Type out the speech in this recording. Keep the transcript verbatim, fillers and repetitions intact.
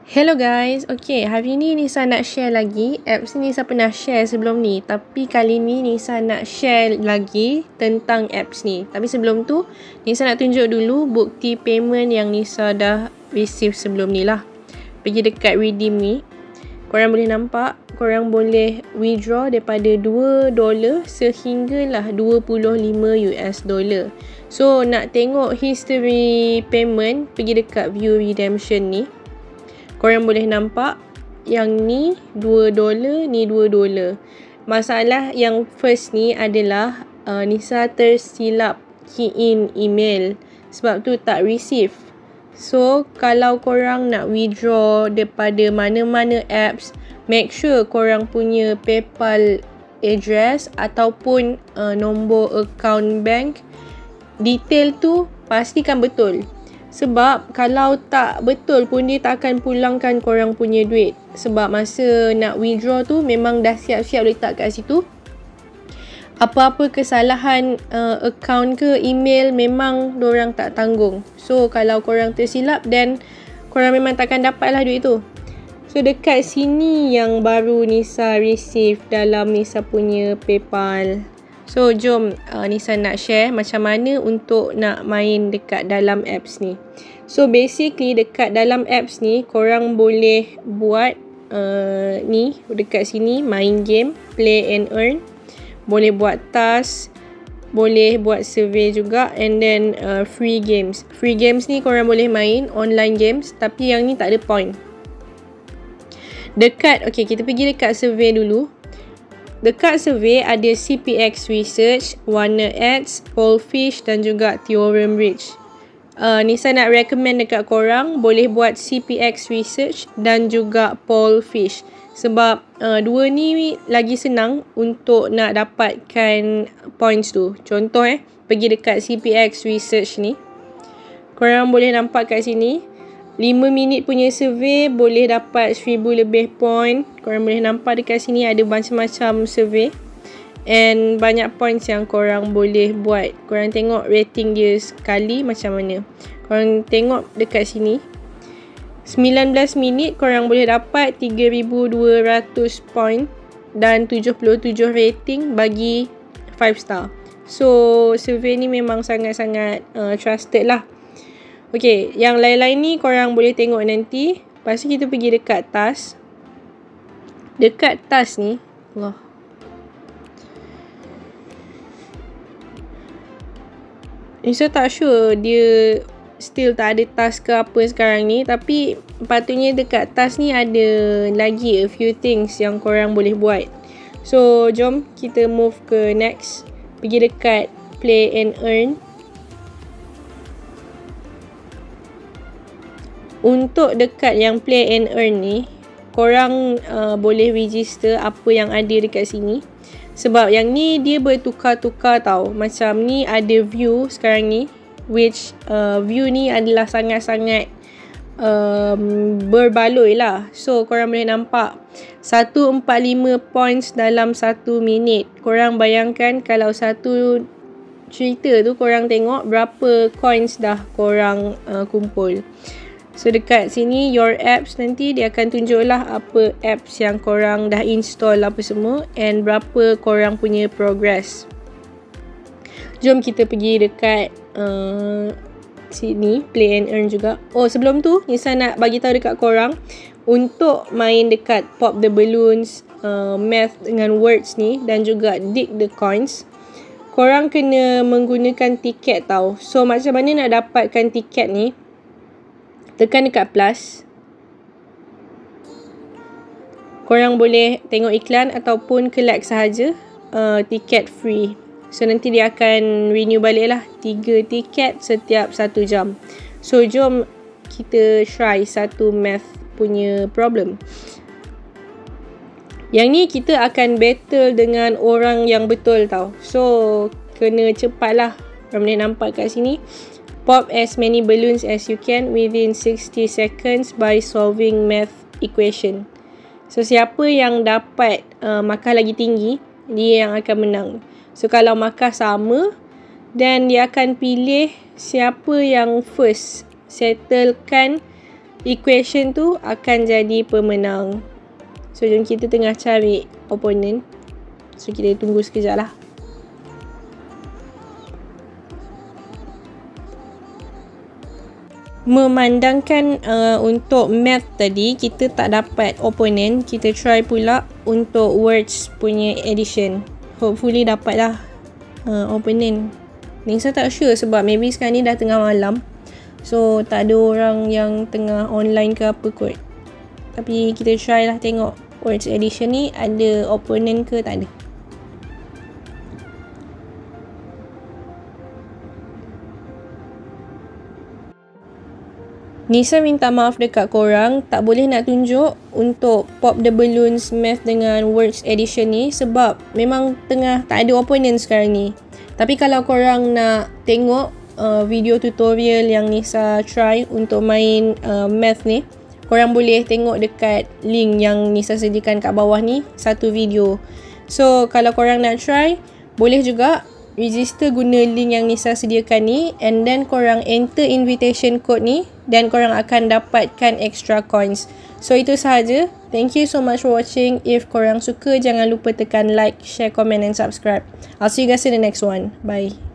Hello guys, okay, hari ni Nisa nak share lagi. Apps ni Nisa pernah share sebelum ni, tapi kali ni Nisa nak share lagi tentang apps ni. Tapi sebelum tu, Nisa nak tunjuk dulu bukti payment yang Nisa dah receive sebelum ni lah. Pergi dekat redeem ni, korang boleh nampak, korang boleh withdraw daripada dua dolar sehinggalah dua puluh lima US dollar. So, nak tengok history payment, pergi dekat view redemption ni. Korang boleh nampak yang ni dua dolar, ni dua dolar. Masalah yang first ni adalah uh, Nisa tersilap key in email. Sebab tu tak receive. So, kalau korang nak withdraw daripada mana-mana apps, make sure korang punya PayPal address ataupun uh, nombor account bank. Detail tu pastikan betul. Sebab kalau tak betul pun dia tak akan pulangkan korang punya duit. Sebab masa nak withdraw tu memang dah siap-siap letak kat situ. Apa-apa kesalahan uh, account ke email memang dorang tak tanggung. So kalau korang tersilap then korang memang takkan dapat lah duit tu. So dekat sini yang baru Nisa receive dalam Nisa punya PayPal. So, jom uh, Nisa nak share macam mana untuk nak main dekat dalam apps ni. So, basically dekat dalam apps ni, korang boleh buat uh, ni, dekat sini, main game, play and earn. Boleh buat task, boleh buat survey juga, and then uh, free games. Free games ni korang boleh main, online games, tapi yang ni tak ada point. Dekat, okay, kita pergi dekat survey dulu. Dekat survey ada C P X Research, Warner Ads, Polfish dan juga Theorem Bridge. Uh, Nisa nak recommend dekat korang boleh buat C P X Research dan juga Polfish. Sebab uh, dua ni lagi senang untuk nak dapatkan points tu. Contoh eh, pergi dekat C P X Research ni. Korang boleh nampak kat sini. lima minit punya survey boleh dapat seribu lebih point. Korang boleh nampak dekat sini ada macam-macam survey. And banyak points yang korang boleh buat. Korang tengok rating dia sekali macam mana. Korang tengok dekat sini. sembilan belas minit korang boleh dapat tiga ribu dua ratus point. Dan tujuh puluh tujuh rating bagi lima star. So survey ni memang sangat-sangat uh, trusted lah. Okay, yang lain-lain ni korang boleh tengok nanti. Lepas tu kita pergi dekat task. Dekat task ni, Allah. Nisa tak sure dia still tak ada task ke apa sekarang ni. Tapi patutnya dekat task ni ada lagi a few things yang korang boleh buat. So, jom kita move ke next. Pergi dekat play and earn. Untuk dekat yang play and earn ni, korang uh, boleh register apa yang ada dekat sini. Sebab yang ni dia bertukar-tukar tau. Macam ni ada view sekarang ni. Which uh, view ni adalah sangat-sangat um, berbaloi lah. So korang boleh nampak seratus empat puluh lima points dalam satu minit. Korang bayangkan kalau satu cerita tu korang tengok berapa coins dah korang uh, kumpul. So dekat sini your apps nanti dia akan tunjuk lah apa apps yang korang dah install apa semua and berapa korang punya progress. Jom kita pergi dekat uh, sini play and earn juga. Oh sebelum tu Nisa nak bagi tahu dekat korang untuk main dekat pop the balloons, uh, math dengan words ni dan juga dig the coins. Korang kena menggunakan tiket tau. So macam mana nak dapatkan tiket ni? Tekan dekat plus. Korang boleh tengok iklan ataupun collect sahaja uh, tiket free. So nanti dia akan renew balik lah. tiga tiket setiap satu jam. So jom kita try satu math punya problem. Yang ni kita akan battle dengan orang yang betul tau. So kena cepat lah. Korang boleh nampak kat sini. Pop as many balloons as you can within sixty seconds by solving math equation. So, siapa yang dapat uh, markah lagi tinggi, dia yang akan menang. So, kalau markah sama, then dia akan pilih siapa yang first settlekan equation tu akan jadi pemenang. So jom kita tengah cari opponent. So kita tunggu sekejap lah. Memandangkan uh, untuk math tadi kita tak dapat opponent, kita try pula untuk words punya addition. Hopefully dapat lah uh, opponent. Nisa tak sure sebab maybe sekarang ni dah tengah malam, so tak ada orang yang tengah online ke apa kot. Tapi kita try lah tengok words addition ni ada opponent ke tak ada. Nisa minta maaf dekat korang, tak boleh nak tunjuk untuk pop the balloons math dengan words addition ni sebab memang tengah tak ada opponent sekarang ni. Tapi kalau korang nak tengok uh, video tutorial yang Nisa try untuk main uh, math ni, korang boleh tengok dekat link yang Nisa sediakan kat bawah ni, satu video. So kalau korang nak try, boleh juga register guna link yang Nisa sediakan ni, and then korang enter invitation code ni dan korang akan dapatkan extra coins. So itu sahaja. Thank you so much for watching. If korang suka, jangan lupa tekan like, share, comment and subscribe. I'll see you guys in the next one. Bye.